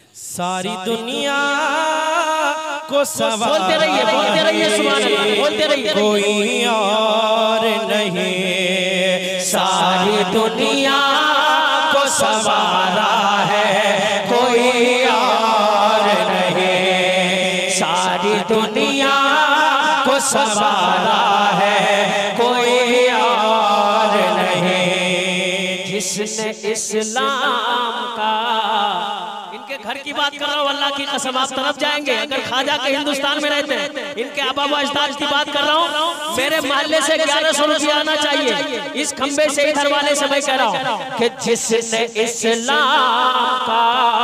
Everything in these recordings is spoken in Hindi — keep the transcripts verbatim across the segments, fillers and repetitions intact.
सारी दुनिया को सवारा बोलते रहिए बोलते रहिए सुभान अल्लाह बोलते रहिए। कोई और नहीं, सारी दुनिया को सवारा है कोई और नहीं, सारी दुनिया को सवारा है कोई और नहीं। जिसने इस्लाम का, इनके घर की बात कर रहा हूँ, अल्लाह की कसम आप तरफ जाएंगे अगर ख्वाजा के हिंदुस्तान में रहते हैं। इनके आबा व अजदाद की बात कर रहा हूँ, मेरे मोहल्ले से ग्यारह सौ रुपया आना चाहिए। इस खंबे से इधर वाले से मैं कह रहा हूँ कि जिसने इस्लाम का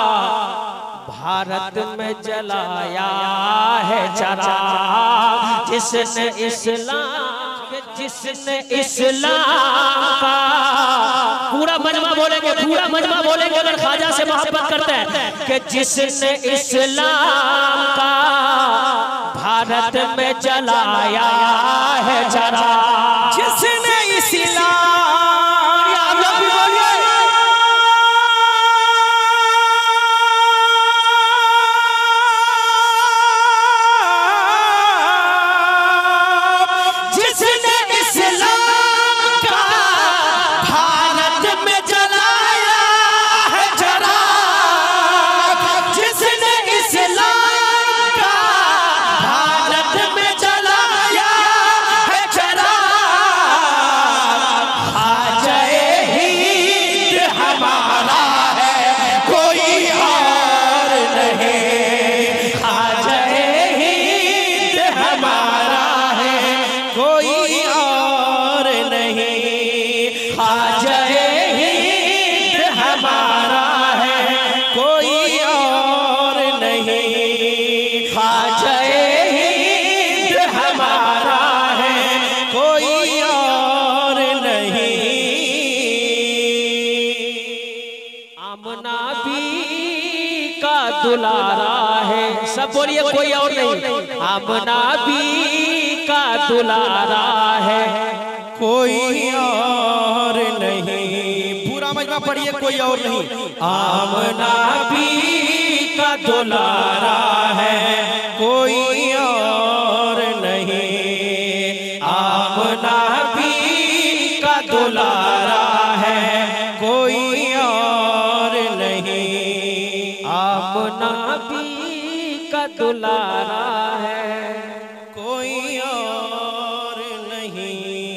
भारत में जलाया है चराग, जिसने इस्लाम जिसने इस्लाम का, पूरा मजमा बोलेंगे पूरा मजमा बोलेंगे अगर ख्वाजा से मोहब्बत करते हैं कि जिसने इस्लाम का भारत में जलाया है चराग, जिसने इस्लाम दुलारा है, सब बोलिए कोई और नहीं, आमना भी का दुलारा है कोई और नहीं। पूरा मजमा पढ़िए कोई और नहीं। आमना भी का दुलारा है कोई और नहीं, आमना भी का दुलारा है कोई और नहीं, आमना भी का दुलारा है कोई और नहीं।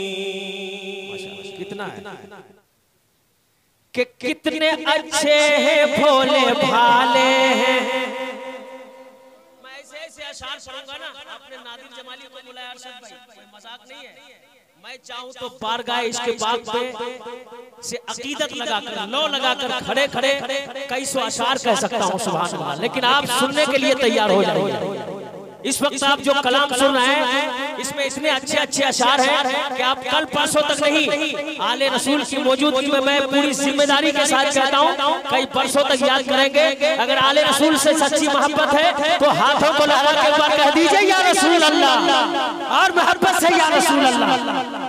कितना है कि कितने अच्छे हैं भोले भाले हैं। मैं ऐसे ऐसे अशार पढ़ूंगा ना, आपने नादिर जमाली को बुलाया अरशद भाई, कोई मजाक नहीं है। मैं चाहूं तो बारगाह इसके बाग पे से अकीदत लगाकर लो लगाकर खड़े खड़े कई सौ अशार कह सकता हूं सुभान अल्लाह, लेकिन आप सुनने के लिए तैयार हो जाइए। इस वक्त आप जो कलाम सुन रहे हैं इसमें इतने अच्छे अच्छे अशार हैं कि आप कल परसों तक नहीं, आले रसूल की मौजूदगी में मैं पूरी जिम्मेदारी के साथ कहता हूँ कई परसों तक याद करेंगे। अगर आले रसूल से सच्ची मोहब्बत है तो हाथों को लगा के एक बार कह दीजिए या रसूल अल्लाह, और मोहब्बत से या रसूल अल्लाह।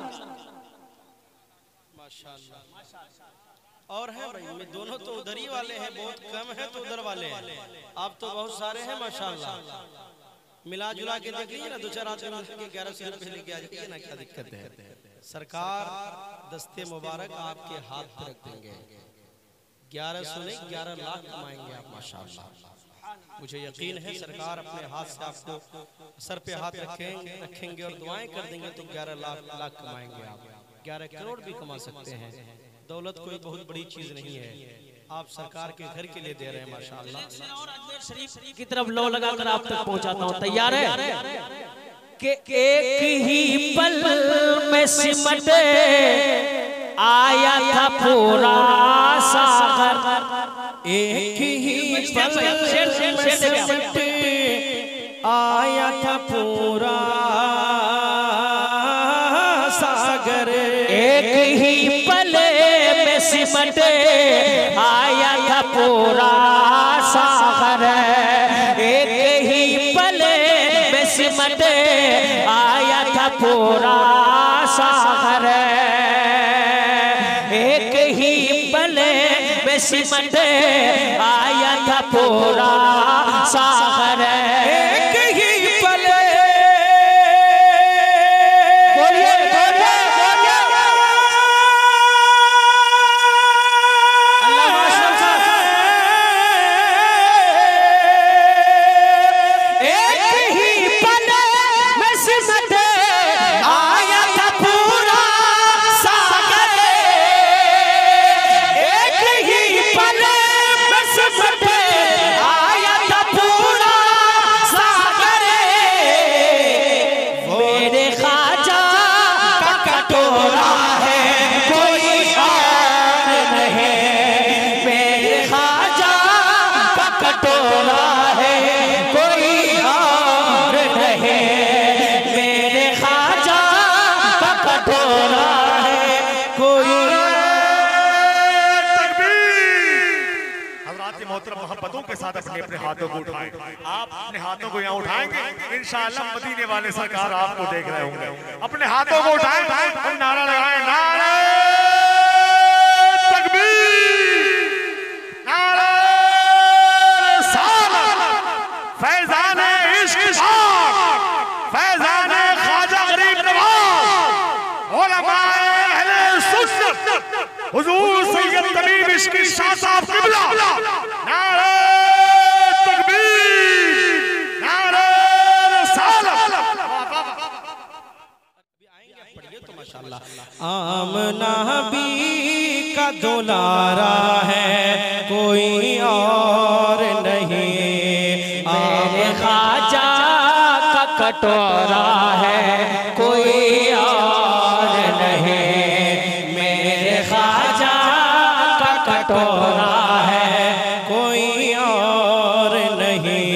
और है भाई, मैं दोनों तो उधर ही वाले हैं, बहुत कम है तो उधर वाले हैं, आप तो बहुत सारे हैं माशाल्लाह। मिला जुला के देख लीजिए ना, दो चार आदमी ग्यारह सौ रुपये लेके आ जाइए ना, क्या दिक्कत है। सरकार दस्ते मुबारक आपके हाथ पे रख देंगे, ग्यारह सौ नहीं ग्यारह लाख कमाएंगे आप माशाल्लाह। मुझे यकीन है सरकार अपने हाथ से आपको सर पे हाथ रखेंगे रखेंगे और दुआएं कर देंगे तो ग्यारह लाख लाख कमाएंगे आप, ग्यारह करोड़ भी कमा सकते हैं। दौलत कोई बहुत बड़ी चीज नहीं है, आप सरकार के घर के लिए दे रहे हैं माशाल्लाह। और अजमेर शरीफ की तरफ लो लगाकर आप तक पहुंचाता हूं, तैयार है कि एक ही पल में सिमट आया था पूरा सागर, एक ही पल में सिमट आया था पूरा सागर, एक ही पल में सिमट आया था पूरा सागर, एक ही पल में सिमट आया था पूरा सागर, एक ही पल में सिमट आया था पूरा सागर एक ही पल बोलिए बोलिए बोलिए अल्लाह माशाअल्लाह साहब एक ही पल में सिमट आया था पूरा सागर एक ही पल में सिमट आया था पूरा सागर मेरे ख्वाजा का कटोरा है कोई और नहीं मेरे ख्वाजा का कटोरा है कोई और नहीं मेरे ख्वाजा का कटोरा है कोई हज़रात मोहतरम मोहब्बतों के साथ अपने अपने हाथों को उठाएं। आप अपने हाथों को यहाँ उठाएंगे इंशाअल्लाह मदीने वाले सरकार आपको देख रहे होंगे। अपने हाथों को उठाएं और नारा लगाएं, नारे तकबीर, नारे रिसालत, फैज़ाने इश्क पाक, फैज़ाने ख्वाजा गरीब नवाज, उलमाए अहले सुन्नत, हुजूर सैयद तमीम इश्की शाह साहब क़िबला, नारे तकबीर, नारे रिसालत। पढ़िए तो माशाअल्लाह। आमना भी का दुलारा है कोई और नहीं मेरे ख्वाजा का कटोरा है कोई और नहीं मेरे ख्वाजा का कटोरा है कोई और नहीं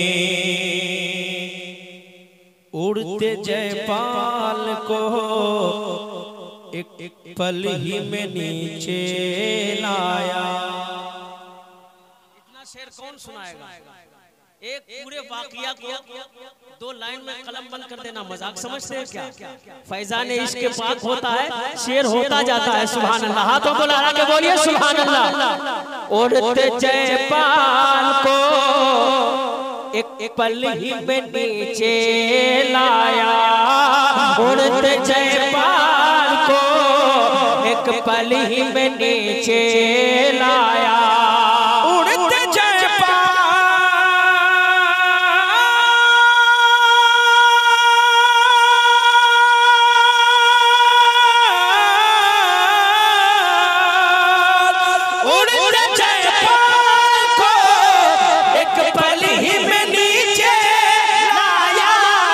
उड़ते जयपाल को एक एक पल ही में नीचे लाया। इतना शेर कौन सुनाएगा? एक पूरे वाकया को दो लाइन में कलम बंद कर देना मजाक समझते हैं क्या? फैजान इश्क पाक होता है, शेर होता जाता है। सुभान अल्लाह, हाथों को लहरा के बोलिए सुभान अल्लाह। उड़ते जयपाल को एक एक पल ही में नीचे लाया उड़ते जयपाल को एक पल ही में नीचे लाया उड़ते जयपाल उड़ते जयपाल को एक पल ही में नीचे लाया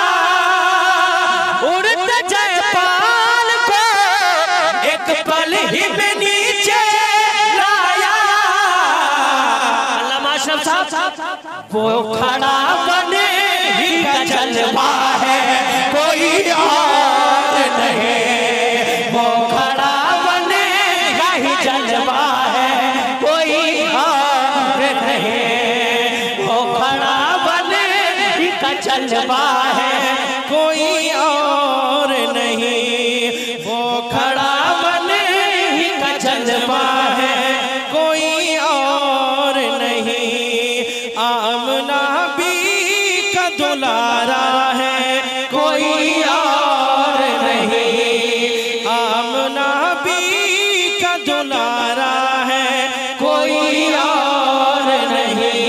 उड़ते जयपाल को एक पल ही में नीचे लाया। अल्लाह माशाअल्लाह साहब वो खड़ा बने ही का जलवा है कोई और नहीं वो खड़ा बने का ही जलवा है कोई और नहीं वो खड़ा बने ही का जलवा है कोई और नहीं वो खड़ा बने ही का जलवा है कोई और नहीं आमना भी का दुलारा है कोई और नहीं आमना भी का दुलारा है कोई और नहीं।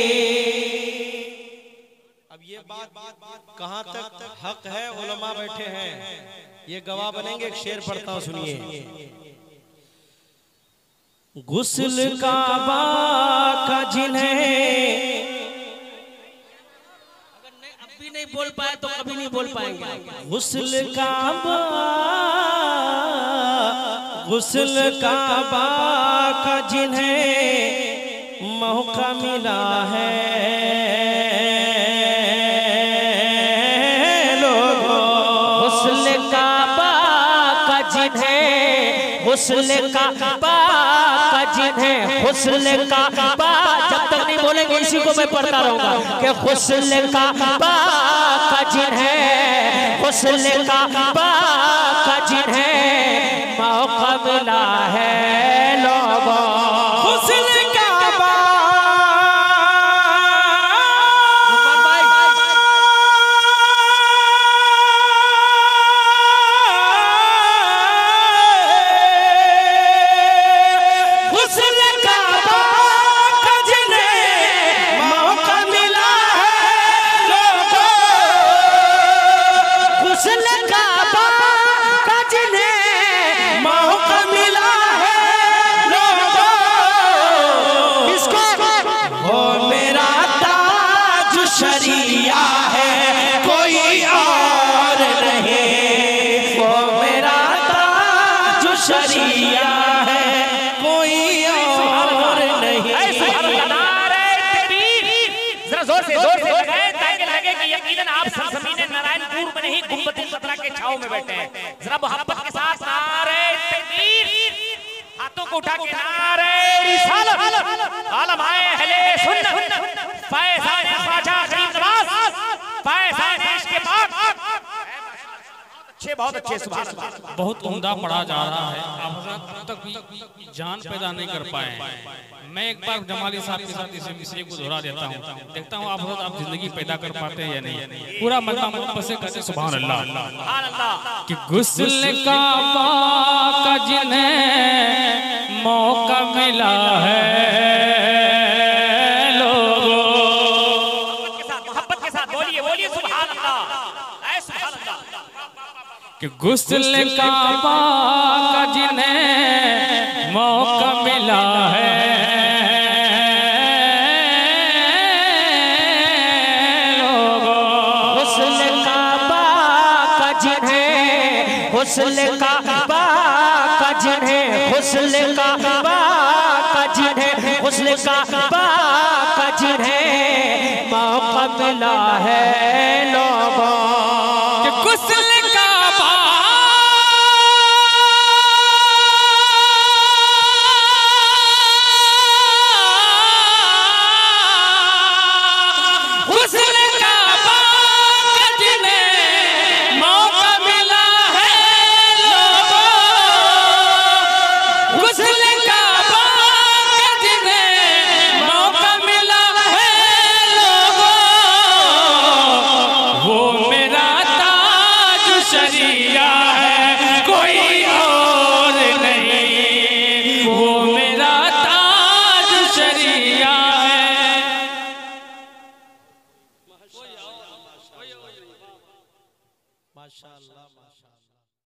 अब ये बात कहाँ तक हक है उलमा बैठे हैं ये गवाह बनेंगे। एक शेर पढ़ता हूँ सुनिए। गुस्ल काबा का जिन्हें अब भी नहीं बोल पाए तो कभी नहीं बोल पाएंगे। गुस्ल काबा गुस्ल काबा का जिन्हें मौका मिला है लोगों हुस्न काबा का जिन्हें हुस्न काबा का जिन्हें हुस्न काबा जब तक नहीं बोलेंगे इसी को मैं पढ़ता रहूंगा कि हुस्न काबा का जिन्हें हुस्न काबा का जिन्हें मौका मिला है लोगों हुस्न काबा नारायणपुर में नहीं गुम्बद खतरा के छाव में बैठे हैं। जरा मोहब्बत के साथ नारे तकबीर, हाथों को उठा के नारे रिसालत, आलम आए अहले सुन्नत, फैज़ान ख्वाजा गरीब नवाज, फैज़ान देश के पाक, अच्छे बहुत अच्छे सुभान अल्लाह। बहुत उम्दा पढ़ा जा रहा है, आप हजरत तक भी जान पैदा नहीं कर पाए। मैं एक बार जमाली साहब के साथ इस विषय को दोहरा देता हूँ, देखता हूँ आप हजरत आप जिंदगी पैदा कर पाते हैं या नहीं। पूरा मजमा मुहब्बत से कहते सुभान अल्लाह सुभान अल्लाह। कि गुस्ल का का जिन्हें मौका मिला है लोगों, मोहब्बत के साथ मोहब्बत के साथ बोलिए बोलिए सुभान अल्लाह, ऐ सुभान अल्लाह। कि गुस्ल का का जिन्हें मौका मिला है लोगों, हुस्न का का जिन्हें हुस्न का का जिन्हें हुस्न का का जिन्हें हुस्न का का जिन्हें मौका मिला है लोगों, कि गुस्ल